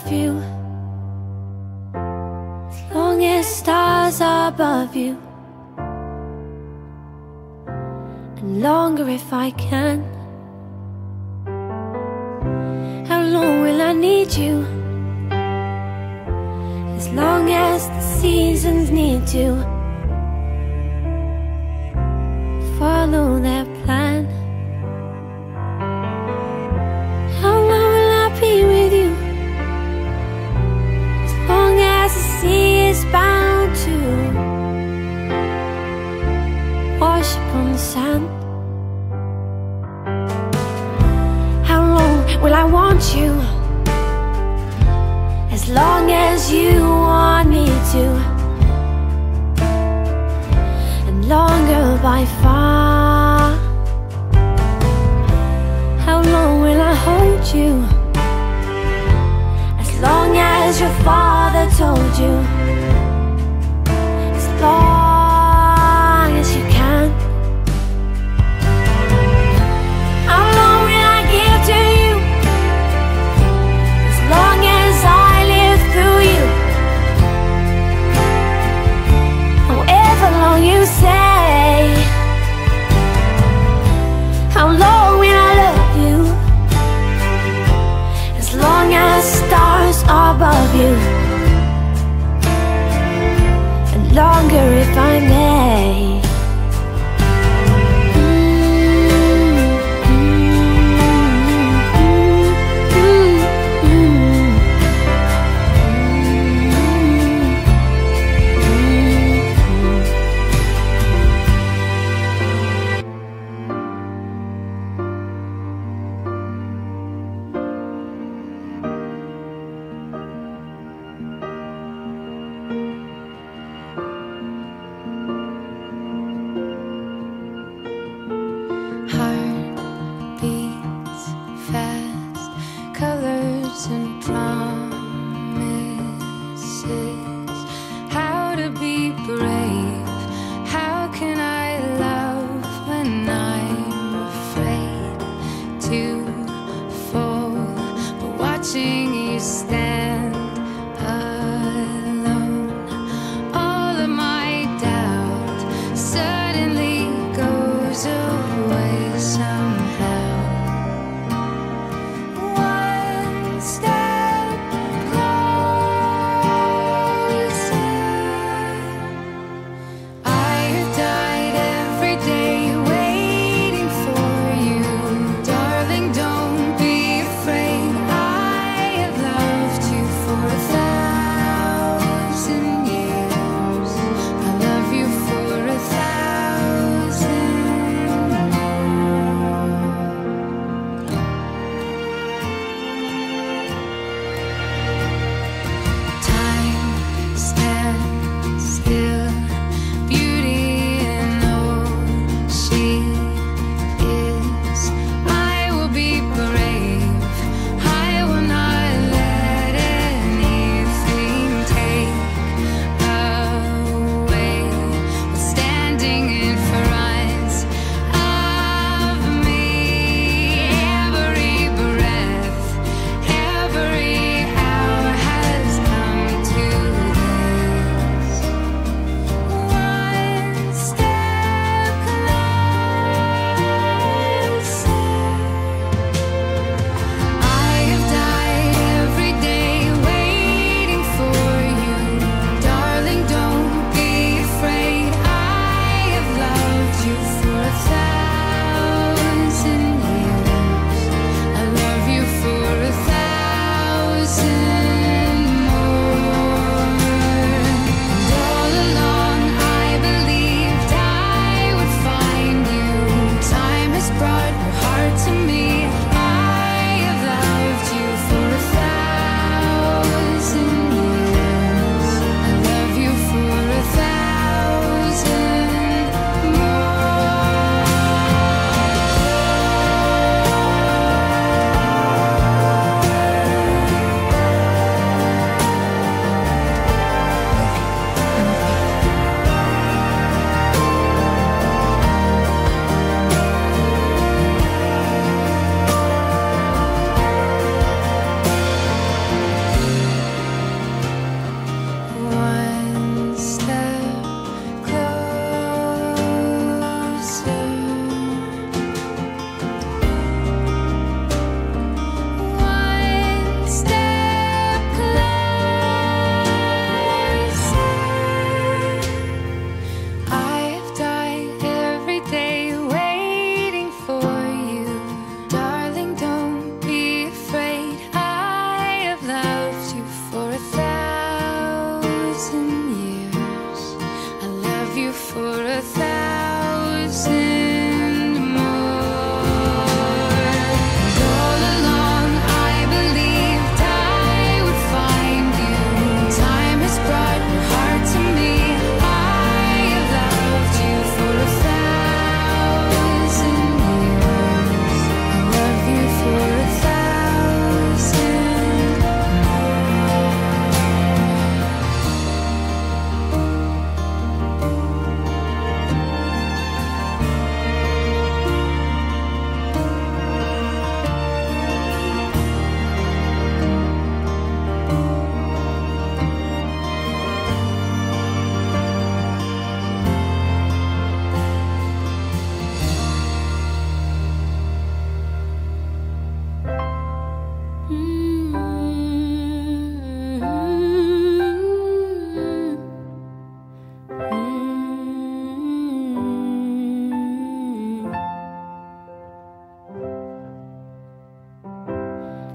you, as long as stars are above you, and longer if I can. How long will I need you? As long as the seasons need to follow their plan. How long will I be with you? As long as the sea is bound to wash upon the sand. How long will I want you? As long as you want me to, and longer by far. How long will I hold you? As long as your father told you, as long as you can. How long will I give to you? As long as I live through you. However long you say. How long will I love you? As long as stars are above you, and longer if I may.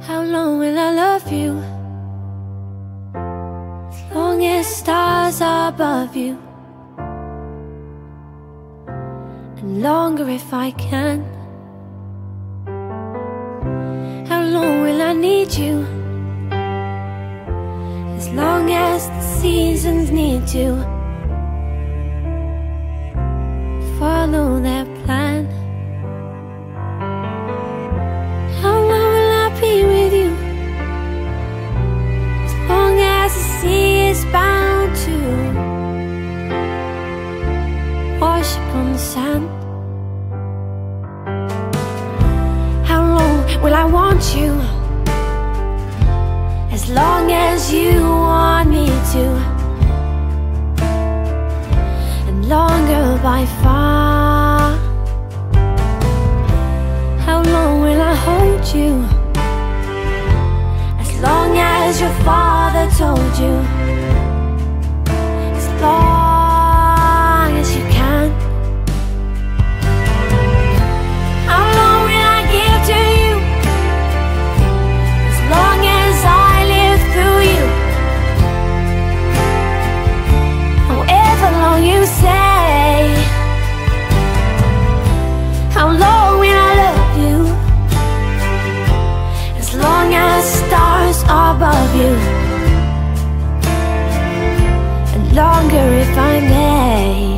How long will I love you? As long as stars are above you, and longer if I can. How long will I need you? As long as the seasons need to follow their plan. How long will I be with you? As long as the sea is bound to wash upon the sand. How long will I want you? As long as you want me to, and longer by far. How long will I hold you? As long as your father told you, as long as you can. How long will I give to you? As long as I live through you. However long you say. How long will I love you? As long as stars are above you, and longer if I may.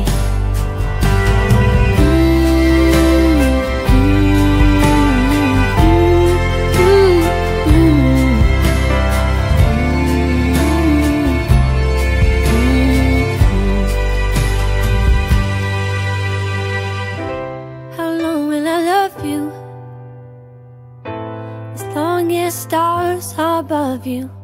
How long will I love you? As long as stars are above you,